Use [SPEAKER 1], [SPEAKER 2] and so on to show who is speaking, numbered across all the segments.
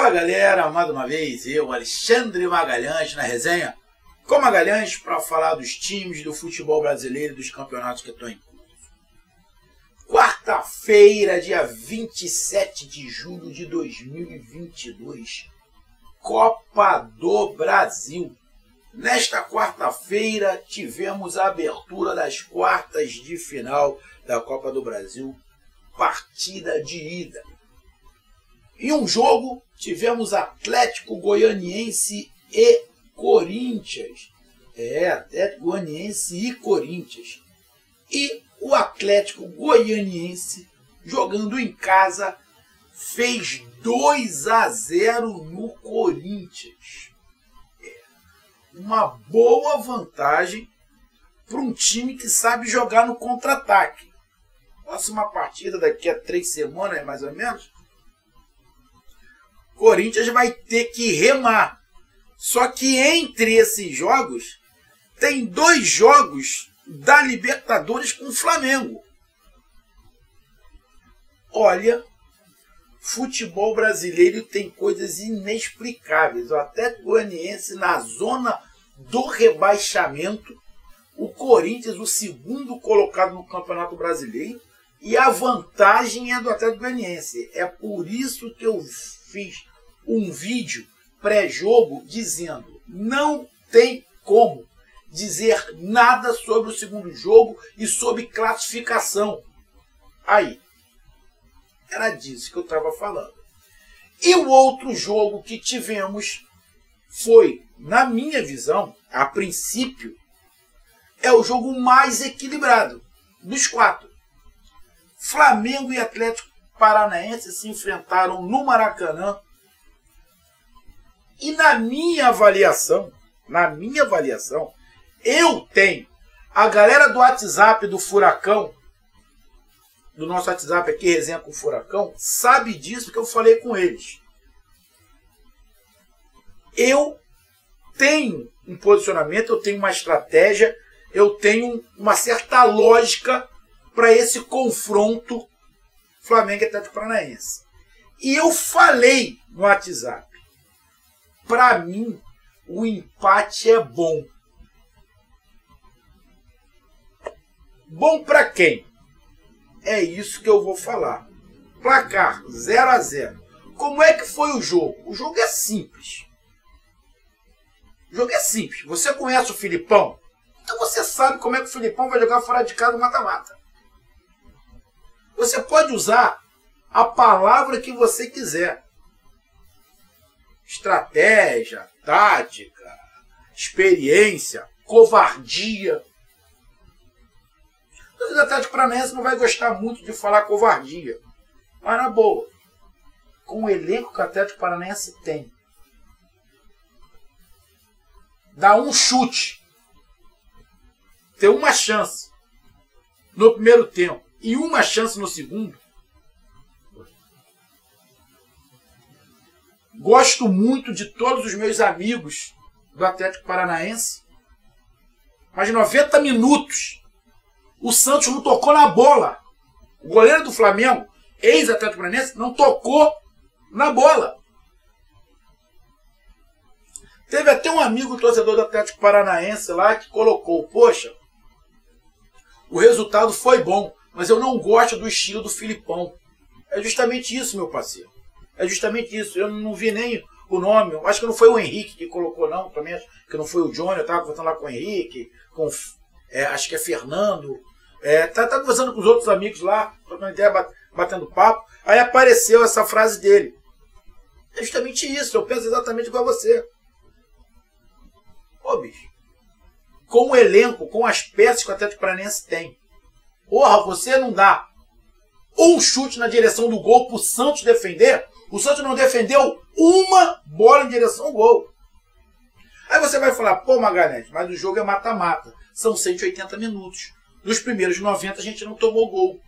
[SPEAKER 1] Fala galera, mais uma vez eu, Alexandre Magalhães, na resenha com Magalhães para falar dos times do futebol brasileiro e dos campeonatos que estão em curso. Quarta-feira, dia 27 de julho de 2022, Copa do Brasil. Nesta quarta-feira tivemos a abertura das quartas de final da Copa do Brasil, partida de ida. Em um jogo, tivemos Atlético Goianiense e Corinthians. Atlético Goianiense e Corinthians. E o Atlético Goianiense, jogando em casa, fez 2-0 no Corinthians. Uma boa vantagem para um time que sabe jogar no contra-ataque. Próxima partida daqui a 3 semanas, mais ou menos, Corinthians vai ter que remar. Só que entre esses jogos, tem 2 jogos da Libertadores com o Flamengo. Olha, futebol brasileiro tem coisas inexplicáveis. O Atlético Goianiense na zona do rebaixamento, o Corinthians o segundo colocado no Campeonato Brasileiro, e a vantagem é do Atlético Goianiense. É por isso que eu fiz um vídeo pré-jogo dizendo: não tem como dizer nada sobre o segundo jogo e sobre classificação. Aí, era disso que eu estava falando. E o outro jogo que tivemos foi, na minha visão, a princípio, é o jogo mais equilibrado dos 4. Flamengo e Atlético Paranaense se enfrentaram no Maracanã. E na minha avaliação, eu tenho a galera do WhatsApp do Furacão, do nosso WhatsApp aqui, Resenha com o Furacão, sabe disso que eu falei com eles. Eu tenho um posicionamento, eu tenho uma estratégia, eu tenho uma certa lógica para esse confronto Flamengo e Atlético Paranaense. E eu falei no WhatsApp: para mim, o empate é bom. Bom para quem? É isso que eu vou falar. Placar 0-0. Como é que foi o jogo? O jogo é simples. Você conhece o Filipão? Então você sabe como é que o Filipão vai jogar fora de casa no mata-mata. Você pode usar a palavra que você quiser. Estratégia, tática, experiência, covardia. O Atlético Paranaense não vai gostar muito de falar covardia. Mas na boa, com o elenco que o Atlético Paranaense tem, dá um chute, ter uma chance no primeiro tempo e uma chance no segundo. Gosto muito de todos os meus amigos do Atlético Paranaense, mas 90 minutos o Santos não tocou na bola. O goleiro do Flamengo, ex-Atlético Paranaense, não tocou na bola. Teve até um amigo torcedor do Atlético Paranaense lá que colocou: poxa, o resultado foi bom, mas eu não gosto do estilo do Filipão. É justamente isso, meu parceiro. É justamente isso. Eu não vi nem o nome. Acho que não foi o Henrique que colocou, não. Também acho que não foi o Johnny. Eu estava conversando lá com o Henrique, acho que é Fernando. Tá conversando com os outros amigos lá, trocando ideia, batendo papo. Aí apareceu essa frase dele. É justamente isso. Eu penso exatamente igual a você. Ô, bicho. Com o elenco, com as peças que o Atlético Paranaense tem. Porra, você não dá um chute na direção do gol pro Santos defender? O Santos não defendeu uma bola em direção ao gol. Aí você vai falar: pô, Magalhães, mas o jogo é mata-mata. São 180 minutos. Nos primeiros 90 a gente não tomou gol.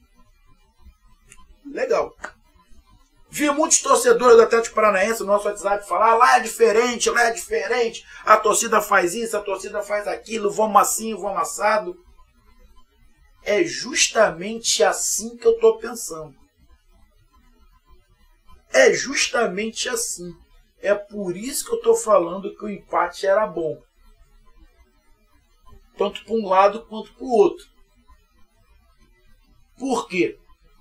[SPEAKER 1] Legal. Vi muitos torcedores do Atlético Paranaense no nosso WhatsApp falar: lá é diferente, a torcida faz isso, a torcida faz aquilo, vamos assim, vamos assado. É justamente assim que eu estou pensando. É justamente assim. É por isso que eu estou falando que o empate era bom. Tanto para um lado quanto para o outro. Por quê?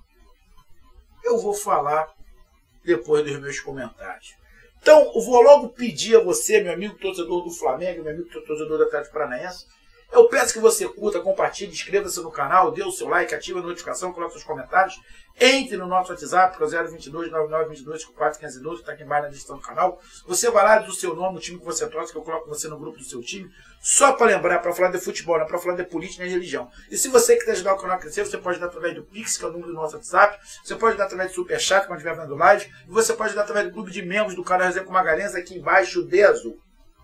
[SPEAKER 1] Eu vou falar depois dos meus comentários. Então, eu vou logo pedir a você, meu amigo torcedor do Flamengo, meu amigo torcedor do Atlético Paranaense, eu peço que você curta, compartilhe, inscreva-se no canal, dê o seu like, ative a notificação, coloque seus comentários, entre no nosso WhatsApp, que é o 022 9922 541512, que está aqui embaixo na descrição do canal. Você vai lá, diz o seu nome, o time que você torce, que eu coloco você no grupo do seu time, só para lembrar, para falar de futebol, não é para falar de política nem de religião. E se você quiser ajudar o canal a crescer, você pode dar através do Pix, que é o número do nosso WhatsApp, você pode dar através do Superchat, quando estiver vendo live, e você pode dar através do clube de membros do canal Resenha com Magalhães, aqui embaixo de azul.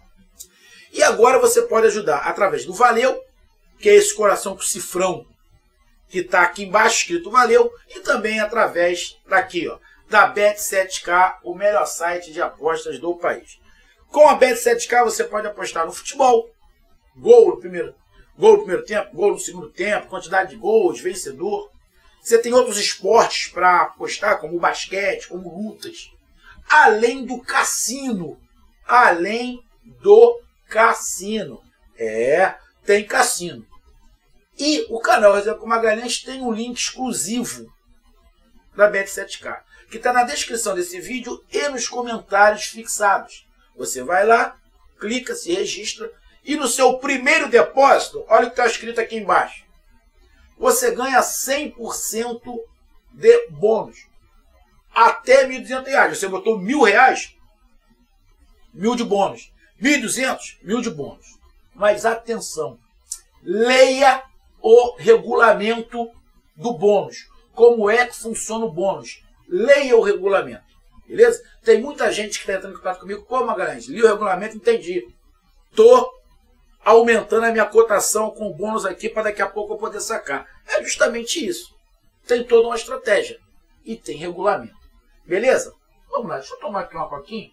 [SPEAKER 1] E agora você pode ajudar através do Valeu, que é esse coração com cifrão que está aqui embaixo escrito Valeu, e também através daqui, ó, da Bet7k, o melhor site de apostas do país. Com a Bet7k você pode apostar no futebol, gol no primeiro tempo, gol no segundo tempo, quantidade de gols, vencedor. Você tem outros esportes para apostar, como o basquete, como lutas. Além do cassino. Além do cassino. Tem cassino. E o canal Resenha com Magalhães tem um link exclusivo da Bet7k, que está na descrição desse vídeo e nos comentários fixados. Você vai lá, clica, se registra, e no seu primeiro depósito, olha o que está escrito aqui embaixo, você ganha 100% de bônus. Até R$ 1.200. Você botou R$ 1.000, 1.000 de bônus. 1.200, 1.000 de bônus. Mas atenção, leia o regulamento do bônus. Como é que funciona o bônus? Leia o regulamento. Beleza? Tem muita gente que está entrando em contato comigo. Pô, Magalhães, li o regulamento, entendi. Estou aumentando a minha cotação com o bônus aqui para daqui a pouco eu poder sacar. É justamente isso. Tem toda uma estratégia. E tem regulamento. Beleza? Vamos lá, deixa eu tomar aqui uma coquinha.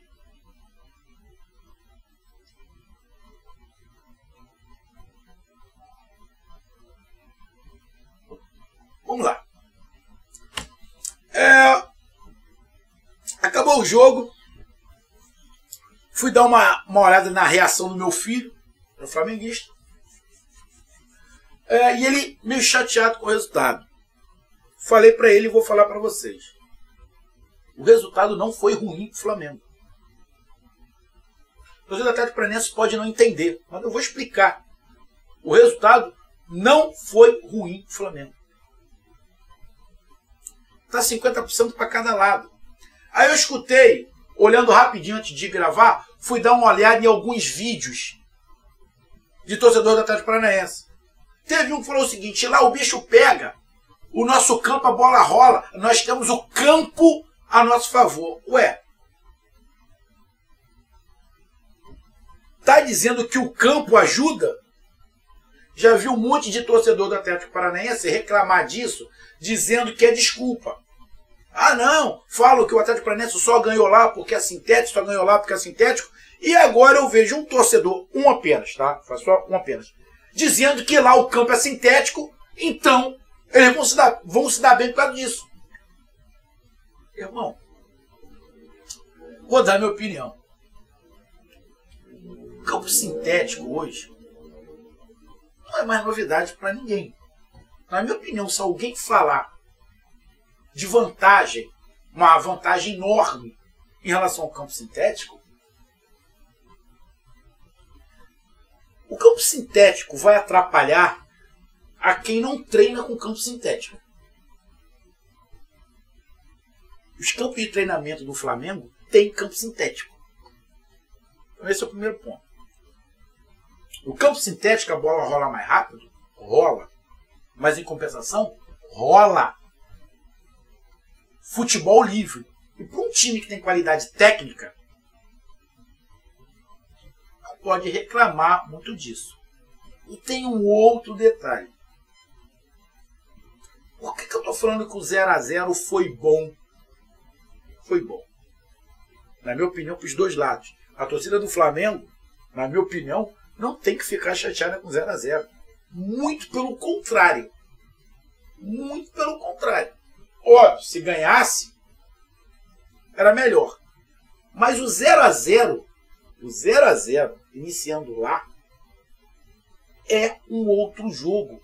[SPEAKER 1] Vamos lá. Acabou o jogo. Fui dar uma olhada na reação do meu filho, é flamenguista. E ele meio chateado com o resultado. Falei para ele e vou falar para vocês. O resultado não foi ruim para o Flamengo. O torcedor do Atlético Paranaense pode não entender, mas eu vou explicar. O resultado não foi ruim para o Flamengo. Está 50% para cada lado. Aí eu escutei, olhando rapidinho antes de gravar, fui dar uma olhada em alguns vídeos de torcedor do Atlético Paranaense. Teve um que falou o seguinte: lá o bicho pega, o nosso campo, a bola rola, nós temos o campo a nosso favor. Ué, tá dizendo que o campo ajuda? Já vi um monte de torcedor do Atlético Paranaense reclamar disso, dizendo que é desculpa. Ah, não, falam que o Atlético Paranaense só ganhou lá porque é sintético, só ganhou lá porque é sintético. E agora eu vejo um torcedor, um apenas, tá? Faz só um apenas, dizendo que lá o campo é sintético, então eles vão se dar bem por causa disso. Irmão, vou dar minha opinião. O campo sintético hoje não é mais novidade para ninguém. Na minha opinião, se alguém falar de vantagem, uma vantagem enorme em relação ao campo sintético, o campo sintético vai atrapalhar a quem não treina com campo sintético. Os campos de treinamento do Flamengo têm campo sintético. Então esse é o primeiro ponto. O campo sintético, a bola rola mais rápido? Rola. Mas em compensação, rola. Futebol livre. E para um time que tem qualidade técnica, não pode reclamar muito disso. E tem um outro detalhe. Por que eu estou falando que o 0-0 foi bom? Foi bom. Na minha opinião, para os dois lados. A torcida do Flamengo, na minha opinião, não tem que ficar chateada com 0-0. Muito pelo contrário. Muito pelo contrário. Óbvio, se ganhasse, era melhor. Mas o 0-0, iniciando lá, é um outro jogo.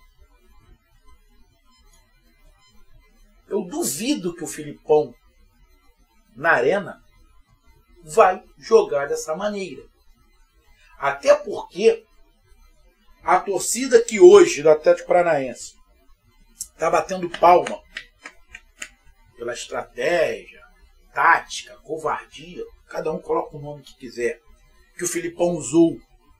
[SPEAKER 1] Eu duvido que o Filipão, na Arena, vai jogar dessa maneira. Até porque a torcida que hoje do Atlético Paranaense está batendo palma pela estratégia, tática, covardia, cada um coloca o nome que quiser, que o Filipão usou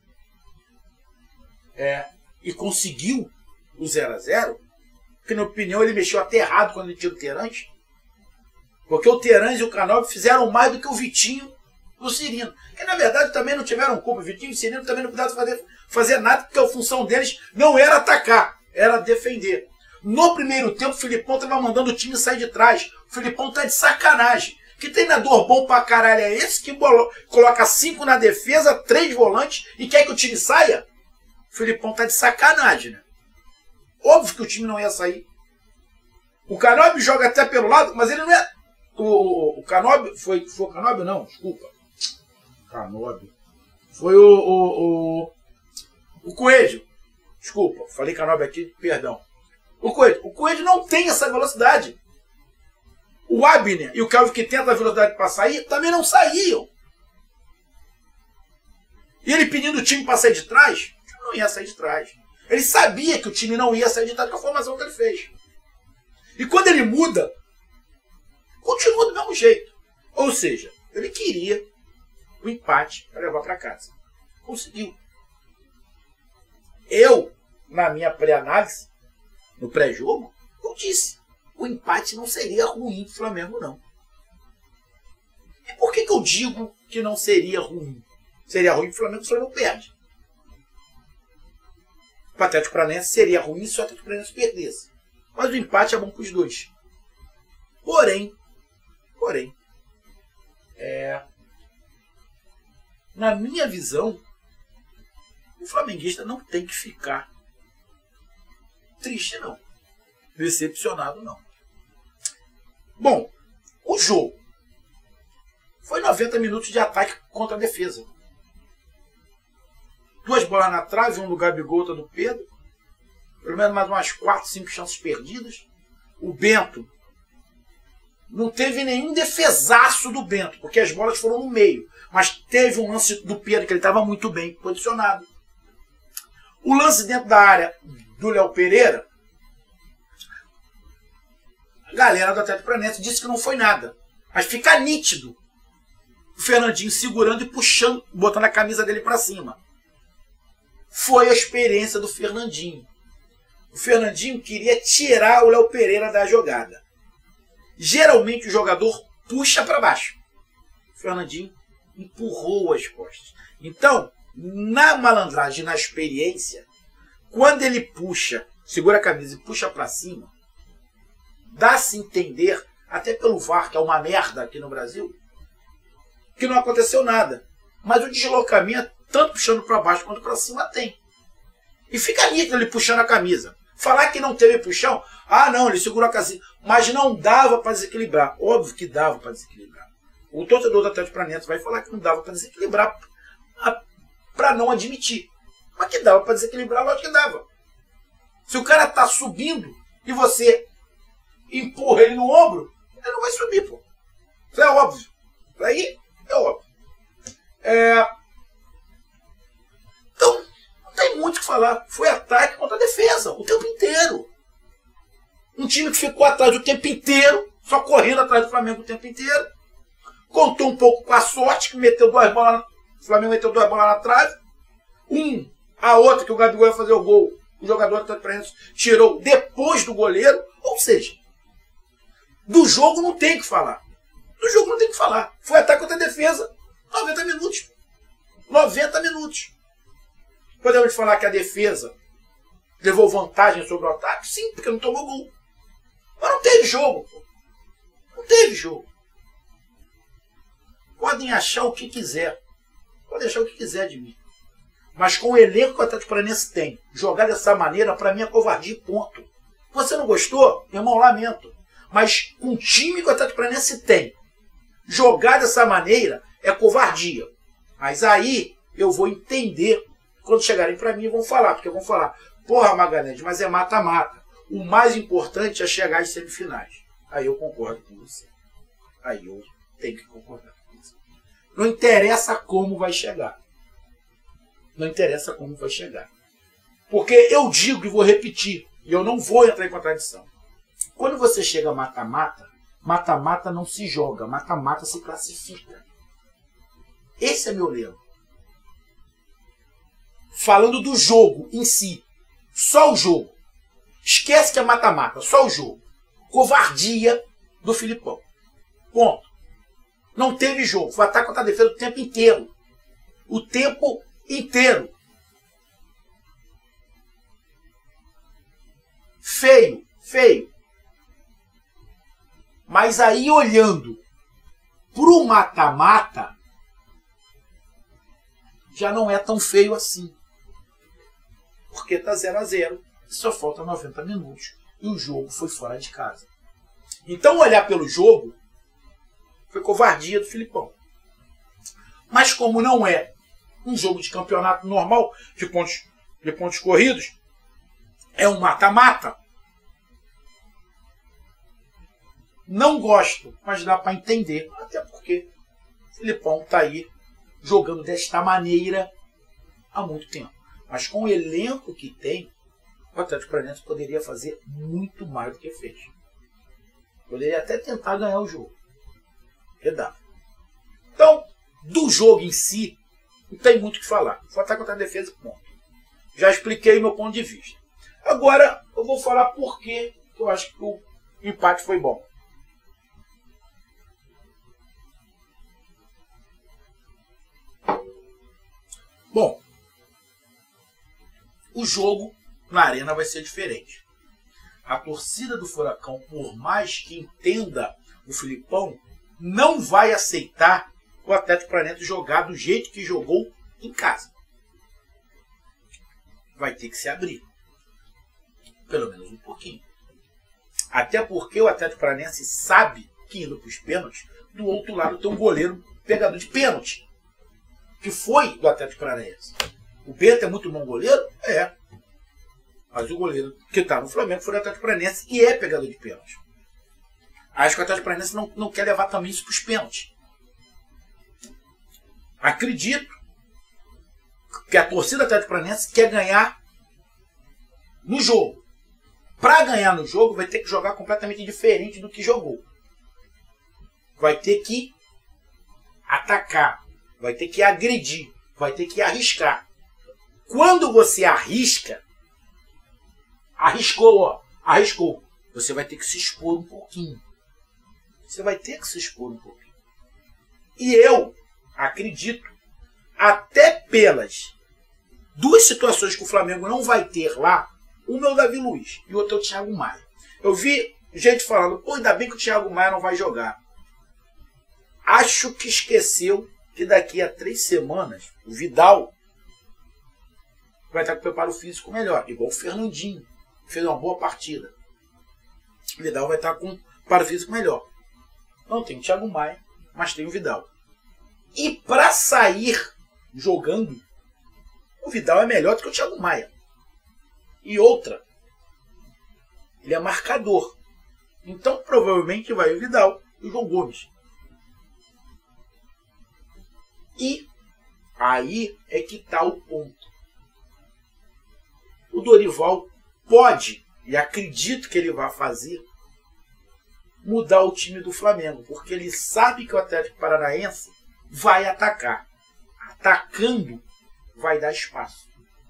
[SPEAKER 1] e conseguiu o 0-0, porque na minha opinião ele mexeu até errado quando ele tira o Terãs, porque o Terãs e o Canóbio fizeram mais do que o Vitinho e o Cirino, que na verdade também não tiveram culpa. O Vitinho e o Cirino também não puderam fazer nada, porque a função deles não era atacar, era defender. No primeiro tempo o Filipão estava mandando o time sair de trás. O Filipão tá de sacanagem. Que treinador bom pra caralho é esse que coloca 5 na defesa, 3 volantes e quer que o time saia? O Filipão tá de sacanagem, né? Óbvio que o time não ia sair. O Canóbio joga até pelo lado, mas ele não é... O Canóbio... Foi o Canóbio? Não, desculpa. Canóbio. Foi o Coelho. Desculpa, falei Canóbio aqui, perdão. O Coelho não tem essa velocidade. O Abner e o Calvin, que tenta a velocidade para sair, também não saíam. E ele pedindo o time para sair de trás, o time não ia sair de trás. Ele sabia que o time não ia sair de trás com a formação que ele fez. E quando ele muda, continua do mesmo jeito. Ou seja, ele queria o empate para levar para casa. Conseguiu. Eu, na minha pré-análise, no pré-jogo, eu disse: o empate não seria ruim para o Flamengo, não. E por que eu digo que não seria ruim? Seria ruim para o Flamengo perde. O Atlético Paranaense seria ruim se o Atlético Paranaense perdesse. Mas o empate é bom para os dois. Porém, na minha visão, o flamenguista não tem que ficar triste, não. Decepcionado, não. Bom, o jogo foi 90 minutos de ataque contra a defesa. 2 bolas na trave, um do Gabigol, outra do Pedro. Pelo menos mais umas 4, 5 chances perdidas. O Bento não teve nenhum defesaço do Bento, porque as bolas foram no meio. Mas teve um lance do Pedro que ele estava muito bem posicionado. O lance dentro da área do Léo Pereira, a galera do Atlético Paranaense disse que não foi nada. Mas fica nítido o Fernandinho segurando e puxando, botando a camisa dele para cima. Foi a experiência do Fernandinho. O Fernandinho queria tirar o Léo Pereira da jogada. Geralmente o jogador puxa para baixo. O Fernandinho empurrou as costas. Então, na malandragem, na experiência, quando ele puxa, segura a camisa e puxa para cima, dá-se entender, até pelo VAR, que é uma merda aqui no Brasil, que não aconteceu nada. Mas o deslocamento, tanto puxando para baixo quanto para cima, tem. E fica nítido ele puxando a camisa. Falar que não teve puxão, não, ele segurou a camisa, mas não dava para desequilibrar. Óbvio que dava para desequilibrar. O torcedor do Atlético Paranaense vai falar que não dava para desequilibrar, para não admitir. Mas que dava para desequilibrar, lógico que dava. Se o cara está subindo e você empurra ele no ombro, ele não vai subir, pô. Isso é óbvio. Isso aí é óbvio. Então, não tem muito o que falar. Foi ataque contra a defesa o tempo inteiro. Um time que ficou atrás o tempo inteiro, só correndo atrás do Flamengo o tempo inteiro. Contou um pouco com a sorte, que meteu 2 bolas. O Flamengo meteu 2 bolas na trave. A outra, que o Gabigol ia fazer o gol, o jogador do Atlético Paranaense tirou depois do goleiro. Ou seja, do jogo não tem o que falar. Do jogo não tem o que falar. Foi ataque contra a defesa. 90 minutos. 90 minutos. Podemos falar que a defesa levou vantagem sobre o ataque? Sim, porque não tomou gol. Mas não teve jogo, pô. Não teve jogo. Podem achar o que quiser. Podem achar o que quiser de mim. Mas com o elenco que o Atlético Paranaense tem, jogar dessa maneira, para mim é covardia, ponto. Você não gostou? Irmão, lamento. Mas com o time que o Atlético Paranaense tem, Jogar dessa maneira é covardia. Mas aí eu vou entender quando chegarem para mim e vão falar. Porque vão falar, porra, Magalhães, mas é mata-mata. O mais importante é chegar às semifinais. Aí eu concordo com você. Aí eu tenho que concordar com você. Não interessa como vai chegar. Não interessa como vai chegar. Porque eu digo e vou repetir, e eu não vou entrar em contradição. Quando você chega a mata-mata, mata-mata não se joga, mata-mata se classifica. Esse é meu lema. Falando do jogo em si, só o jogo. Esquece que é mata-mata, só o jogo. Covardia do Filipão. Ponto. Não teve jogo. Foi ataque contra a defesa o tempo inteiro. O tempo inteiro. Feio, feio. Mas aí olhando pro mata-mata, já não é tão feio assim. Porque tá 0-0, só falta 90 minutos. E o jogo foi fora de casa. Então olhar pelo jogo foi covardia do Filipão. Mas como não é um jogo de campeonato normal, de pontos corridos, é um mata-mata. Não gosto, mas dá para entender. Até porque o Filipão está aí jogando desta maneira há muito tempo. Mas com o elenco que tem, o Atlético Paranaense poderia fazer muito mais do que fez. Poderia até tentar ganhar o jogo. Dá. Então, do jogo em si, não tem muito o que falar. Só ataque contra a defesa, ponto. Já expliquei o meu ponto de vista. Agora, eu vou falar por que eu acho que o empate foi bom. Bom, o jogo na arena vai ser diferente. A torcida do Furacão, por mais que entenda o Filipão, não vai aceitar o Atlético Paranaense jogar do jeito que jogou em casa. Vai ter que se abrir. Pelo menos um pouquinho. Até porque o Atlético Paranaense sabe que indo para os pênaltis, do outro lado tem um goleiro pegador de pênalti. Que foi do Atlético Paranaense. O Bento é muito bom goleiro? É. Mas o goleiro que está no Flamengo foi do Atlético Paranaense e é pegador de pênalti. Acho que o Atlético Paranaense não quer levar também isso para os pênaltis. Acredito que a torcida do Atlético Paranaense quer ganhar no jogo. Para ganhar no jogo, vai ter que jogar completamente diferente do que jogou. Vai ter que atacar. Vai ter que agredir. Vai ter que arriscar. Quando você arrisca, arriscou. Você vai ter que se expor um pouquinho. Você vai ter que se expor um pouquinho. E eu acredito, até pelas duas situações que o Flamengo não vai ter lá, uma é o Davi Luiz e o outro é o Thiago Maia. Eu vi gente falando, pô, ainda bem que o Thiago Maia não vai jogar. Acho que esqueceu que daqui a 3 semanas o Vidal vai estar com preparo físico melhor, igual o Fernandinho, que fez uma boa partida. O Vidal vai estar com preparo físico melhor. Não tem o Thiago Maia, mas tem o Vidal. E para sair jogando, o Vidal é melhor do que o Thiago Maia. E outra, ele é marcador. Então provavelmente vai o Vidal e o João Gomes. E aí é que está o ponto. O Dorival pode, e acredito que ele vai fazer, mudar o time do Flamengo, porque ele sabe que o Atlético Paranaense vai atacar. Atacando, vai dar espaço.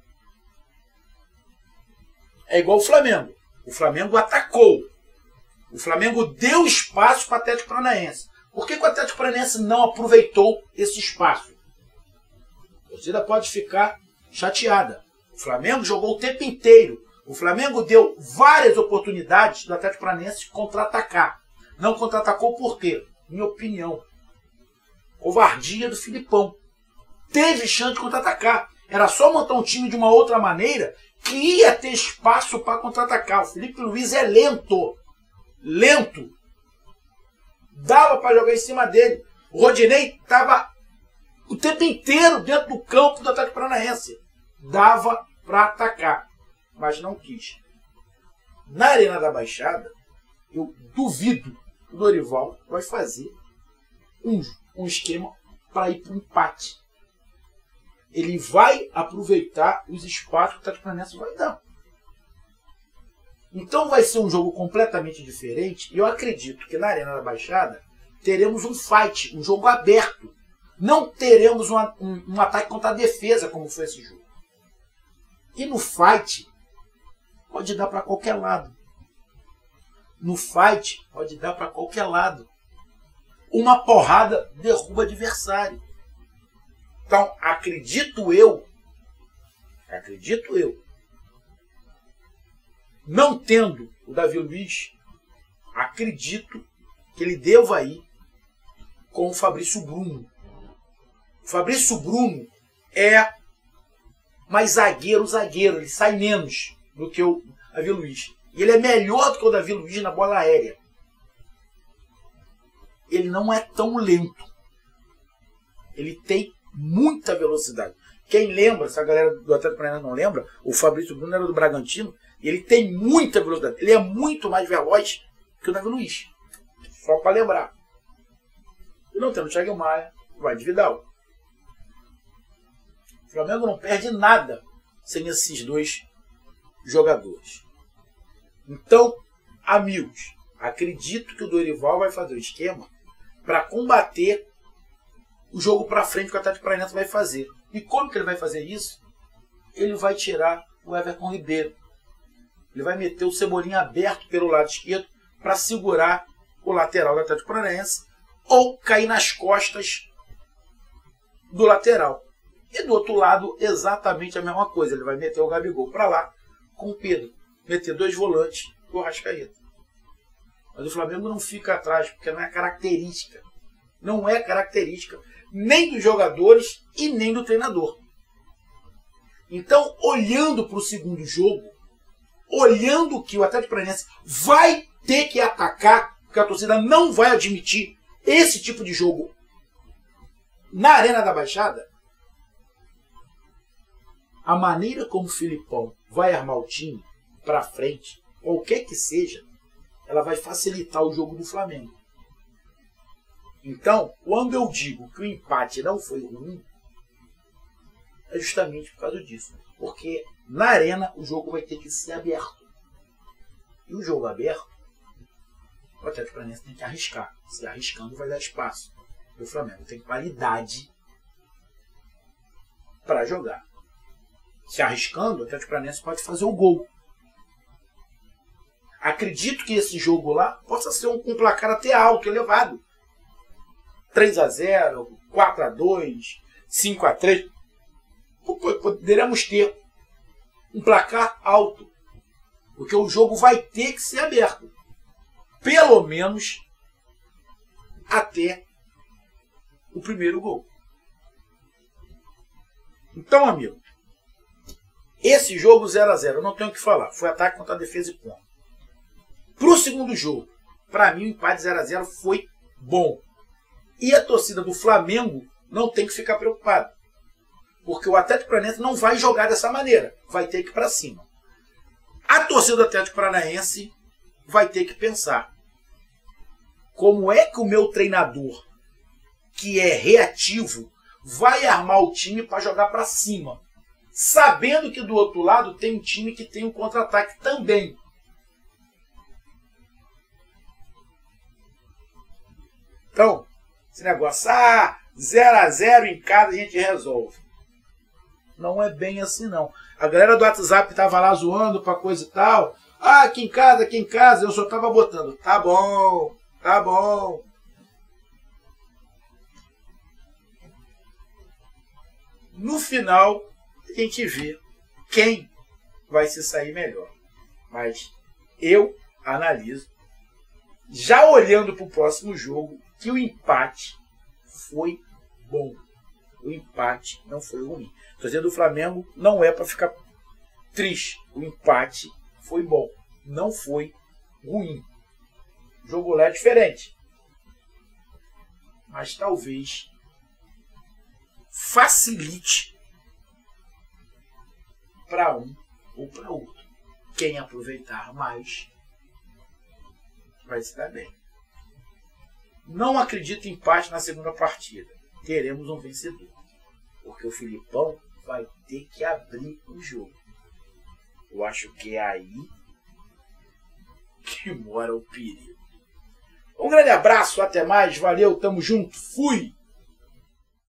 [SPEAKER 1] É igual o Flamengo. O Flamengo atacou. O Flamengo deu espaço para o Atlético Paranaense. Por que o Atlético Paranaense não aproveitou esse espaço? A torcida pode ficar chateada. O Flamengo jogou o tempo inteiro. O Flamengo deu várias oportunidades do Atlético Paranaense contra-atacar. Não contra-atacou por quê? Minha opinião. Covardia do Filipão. Teve chance de contra-atacar. Era só montar um time de uma outra maneira que ia ter espaço para contra-atacar. O Felipe Luiz é lento. Lento. Dava para jogar em cima dele. O Rodinei estava o tempo inteiro dentro do campo do Atlético Paranaense. Dava para atacar, mas não quis. Na Arena da Baixada, eu duvido que o Dorival vai fazer um esquema para ir para o empate. Ele vai aproveitar os espaços que o Atlético Paranaense vai dar. Então vai ser um jogo completamente diferente. E eu acredito que na Arena da Baixada teremos um fight, um jogo aberto. Não teremos um ataque contra a defesa, como foi esse jogo. E no fight, pode dar para qualquer lado. No fight, pode dar para qualquer lado. Uma porrada derruba adversário. Então, acredito eu, não tendo o Davi Luiz, acredito que ele deva ir com o Fabrício Bruno. O Fabrício Bruno é mais zagueiro, ele sai menos do que o Davi Luiz. E ele é melhor do que o Davi Luiz na bola aérea. Ele não é tão lento. Ele tem muita velocidade. Quem lembra, se a galera do Atlético Paranaense não lembra, o Fabrício Bruno era do Bragantino, e ele tem muita velocidade. Ele é muito mais veloz que o Davi Luiz. Só para lembrar. E não tendo o Thiago Maia, vai de Vidal. O Flamengo não perde nada sem esses dois jogadores. Então, amigos, acredito que o Dorival vai fazer o esquema para combater o jogo para frente que o Atlético Paranaense vai fazer. E como que ele vai fazer isso? Ele vai tirar o Everton Ribeiro. Ele vai meter o Cebolinha aberto pelo lado esquerdo para segurar o lateral do Atlético Paranaense ou cair nas costas do lateral. E do outro lado, exatamente a mesma coisa. Ele vai meter o Gabigol para lá com o Pedro. Meter dois volantes e o Arrascaeta. Mas o Flamengo não fica atrás, porque não é característica. Não é característica nem dos jogadores e nem do treinador. Então, olhando para o segundo jogo, olhando que o Atlético Paranaense vai ter que atacar, porque a torcida não vai admitir esse tipo de jogo na Arena da Baixada, a maneira como o Filipão vai armar o time para frente, qualquer que seja, ela vai facilitar o jogo do Flamengo. Então, quando eu digo que o empate não foi ruim, é justamente por causa disso. Porque na Arena o jogo vai ter que ser aberto. E o jogo aberto, o Atlético Paranaense tem que arriscar. Se arriscando vai dar espaço. E o Flamengo tem qualidade para jogar. Se arriscando, o Atlético Paranaense pode fazer o gol. Acredito que esse jogo lá possa ser um placar até alto, elevado. 3-0, 4-2, 5-3. Poderemos ter um placar alto. Porque o jogo vai ter que ser aberto. Pelo menos até o primeiro gol. Então, amigo, esse jogo 0-0, eu não tenho o que falar. Foi ataque contra a defesa e ponto. Para o segundo jogo, para mim o empate 0-0 foi bom. E a torcida do Flamengo não tem que ficar preocupada. Porque o Atlético Paranaense não vai jogar dessa maneira. Vai ter que ir para cima. A torcida do Atlético Paranaense vai ter que pensar: como é que o meu treinador, que é reativo, vai armar o time para jogar para cima? Sabendo que do outro lado tem um time que tem um contra-ataque também. Então, esse negócio, 0-0 em casa a gente resolve. Não é bem assim, não. A galera do WhatsApp tava lá zoando pra coisa e tal. Aqui em casa, eu só tava botando. Tá bom, tá bom. No final, a gente vê quem vai se sair melhor. Mas eu analiso, já olhando pro próximo jogo, que o empate foi bom. O empate não foi ruim. Estou dizendo, o Flamengo não é para ficar triste. O empate foi bom. Não foi ruim. O jogo lá é diferente. mas talvez facilite para um ou para outro. Quem aproveitar mais vai se dar bem. Não acredito em empate na segunda partida. Teremos um vencedor. Porque o Filipão vai ter que abrir o jogo. Eu acho que é aí que mora o perigo. Um grande abraço, até mais, valeu, tamo junto, fui!